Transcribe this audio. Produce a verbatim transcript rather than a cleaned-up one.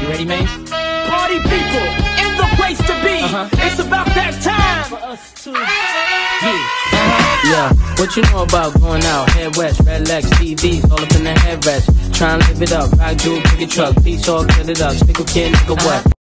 You ready, man? Party people, in the place to be. Uh-huh. It's about that time for us to. Yeah. Uh-huh. Yeah. What you know about going out? Head west, red legs, T Vs, all up in the headrest. Try and live it up, rock, dude, pick a truck, beats all, cut it up, stick a kid, nigga what?